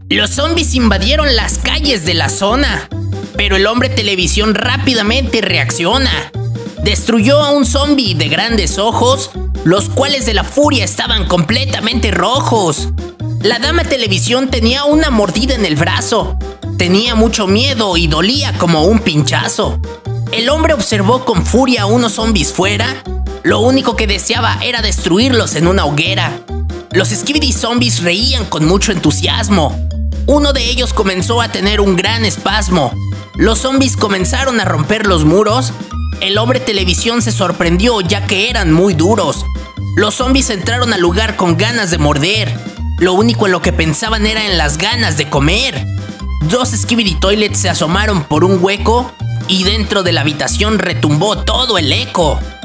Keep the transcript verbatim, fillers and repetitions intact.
Los zombies invadieron las calles de la zona, pero el hombre televisión rápidamente reacciona. Destruyó a un zombie de grandes ojos, los cuales de la furia estaban completamente rojos. La dama televisión tenía una mordida en el brazo. Tenía mucho miedo y dolía como un pinchazo. El hombre observó con furia a unos zombies fuera. Lo único que deseaba era destruirlos en una hoguera. Los Skibidi Zombies reían con mucho entusiasmo. Uno de ellos comenzó a tener un gran espasmo. Los zombies comenzaron a romper los muros. El hombre televisión se sorprendió ya que eran muy duros. Los zombies entraron al lugar con ganas de morder. Lo único en lo que pensaban era en las ganas de comer. Dos Skibidi Toilets se asomaron por un hueco y dentro de la habitación retumbó todo el eco.